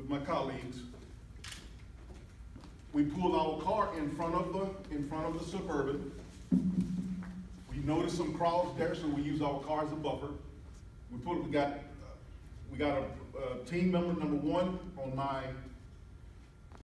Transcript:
with my colleagues. We pulled our car in front of the Suburban. We noticed some crowds there, so we used our car as a buffer. We got a team member number one on my